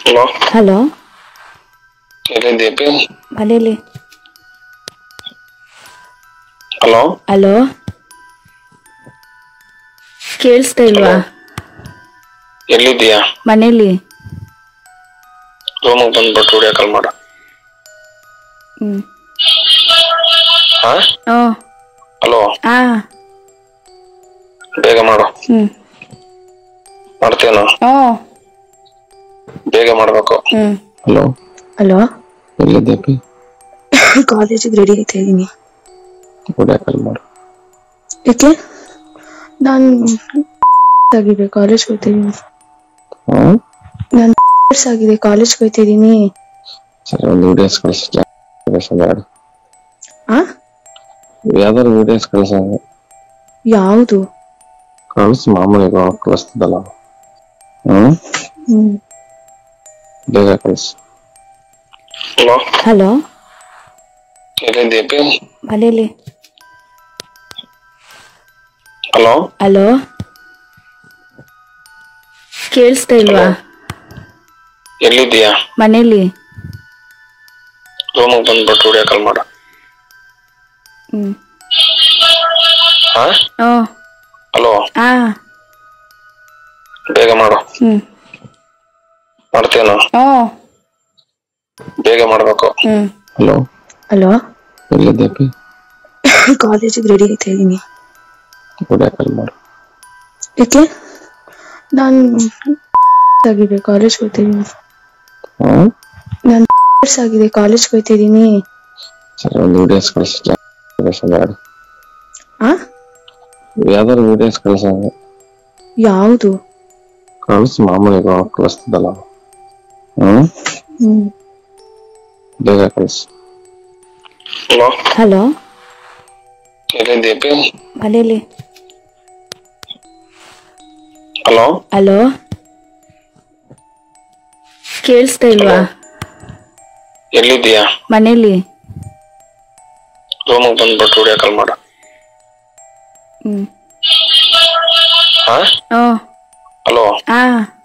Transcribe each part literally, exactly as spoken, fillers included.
Hello hello ಎಲ್ಲಿದ್ದೀಪಿ? ಮನೇಲಿ. Hello hello ಕೇಳಿಸ್ತಾ ಹಲೋ ಇಲ್ವಾ? ಎಲ್ಲಿದ್ದೀಯಾ? ಮನೇಲಿ. ರೂಮಿಗೆ ಬಂದ್ಬಿಟ್ಟು ವಿಡಿಯೋ ಕಾಲ್ ಮಾಡು. ಹ್ಮ್ ಹಾ ಓ ಹಲೋ ಆ ಬೇಗ ಮಾಡು. ಹ್ಮ್ ಮಾಡ್ತೇನು? ಓ ಬೇಗ ಮಾಡ್ಬೇಕು. ಹ್ಮ್ ಹಲೋ ಹಲೋ ಎಲ್ಲಿದ್ದೀಪಿ? ಕಾಲೇಜಿಗೆ ರೆಡಿ ಆಯ್ತಾ ಇದೀನಿ. ವಿಡಿಯೋ ಕಾಲ್ ಮಾಡು. ಯಾಕೆ? ನಾನು ಆಗಿದೆ ಕಾಲೇಜ್ ಹೋಗ್ತಿದ್ದೀನಿ. ಹ್ಮ್ ನಾನು ಆಗಿದೆ ಕಾಲೇಜ್ ಹೋಗ್ತಿದ್ದೀನಿ. ಸರಿ, ಒಂದು ವಿಡಿಯೋಸ್ ಕಳಿಸಿ ಮಾಡು. ಆ ಯಾವ್ದಾದ್ರು ವಿಡಿಯೋಸ್ ಕಳಿಸ. ಯಾವುದು? ಕಳಿಸು, ಮಾಮೂಲಿ ಕಳಿಸ್ತದಲ್ಲ. ಹ್ಮ್ ಹ್ಮ್ ಬೇಗ ಕಳಿಸು. ಹಲೋ ಹಲೋ ಎಲ್ಲಿದ್ದೀಪಿ? ಮನೇಲಿ. ಹಲೋ ಹಲೋ ಕೇಳಿಸ್ತಾ ಹಲೋ ಇಲ್ವಾ? ಎಲ್ಲಿದ್ದೀಯಾ? ಮನೇಲಿ. ರೂಮಿಗೆ ಬಂದ್ಬಿಟ್ಟು ವಿಡಿಯೋ ಕಾಲ್ ಮಾಡು. ಹ್ಮ್ ಹಾ ಓ ಹಲೋ ಆ ಬೇಗ ಮಾಡು. ಹ್ಮ್ ಮಾಡ್ತೇನು? ಓ ಬೇಗ ಮಾಡ್ಬೇಕು. ಹ್ಮ್ ಹಲೋ ಹಲೋ ಎಲ್ಲಿದ್ದೀಪಿ? ಕಾಲೇಜಿಗೆ ರೆಡಿ ಆಯ್ತಾ ಇದೀನಿ. ವಿಡಿಯೋ ಕಾಲ್ ಮಾಡು. ಯಾಕೆ? ನಾನು ಆಗಿದೆ ಕಾಲೇಜ್ ಹೋಗ್ತಿದ್ದೀನಿ. ಹ್ಮ್ ನಾನು ಆಗಿದೆ ಕಾಲೇಜ್ ಹೋಗ್ತಿದ್ದೀನಿ. ಸರಿ, ಒಂದು ವಿಡಿಯೋಸ್ ಕಳಿಸಿ ಮಾಡು. ಆ ಯಾವ್ದಾದ್ರು ವಿಡಿಯೋಸ್ ಕಳಿಸ. ಯಾವುದು? ಕಳಿಸು, ಮಾಮೂಲಿ ಕಳಿಸ್ತದಲ್ಲ. ಹ್ಮ್ ಹ್ಮ್ ಬೇಗ ಕಳಿಸು. ಹಲೋ ಹಲೋ ಎಲ್ಲಿದ್ದೀಪಿ? ಮನೇಲಿ. ಹಲೋ ಹಲೋ ಕೇಳಿಸ್ತಾ ಇಲ್ವಾ? ಹಲೋ ಎಲ್ಲಿದ್ದೀಯಾ? ಮನೇಲಿ. ರೂಮಿಗೆ ಬಂದ್ಬಿಟ್ಟು ವಿಡಿಯೋ ಕಾಲ್ ಮಾಡು. ಹ್ಮ್ ಹಾ ಓ ಹಲೋ ಆ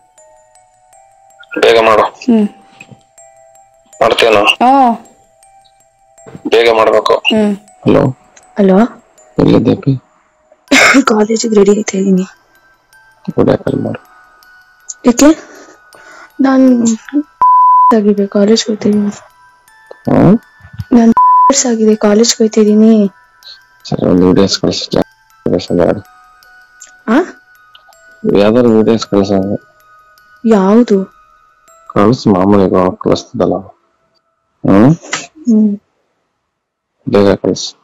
ಬೇಗ ಮಾಡು. ಹ್ಮ್ ಮಾಡ್ತೇನು? ಓ ಬೇಗ ಮಾಡ್ಬೇಕು. ಹ್ಮ್ ಹಲೋ ಹಲೋ ಎಲ್ಲಿದ್ದೀಪಿ? ಕಾಲೇಜಿಗೆ ರೆಡಿ ಆಯ್ತಾ ಇದೀನಿ. ವಿಡಿಯೋ ಕಾಲ್ ಮಾಡು. ಯಾಕೆ? ನಾನು ಆಗಿದೆ ಕಾಲೇಜ್ ಹೋಗ್ತಿದ್ದೀನಿ. ಹ್ಮ್ ನಾನು ಆಗಿದೆ ಕಾಲೇಜ್ ಹೋಗ್ತಿದ್ದೀನಿ. ಸರಿ, ಒಂದು ವಿಡಿಯೋಸ್ ಕಳಿಸಿ ಮಾಡು. ಆ ಯಾವ್ದಾದ್ರು ವಿಡಿಯೋಸ್ ಕಳಿಸ. ಯಾವುದು? ಕಳಿಸು, ಮಾಮೂಲಿ ಕಳಿಸ್ತದಲ್ಲ. ಹ್ಮ್ ಹ್ಮ್ ಬೇಗ ಕಳಿಸು.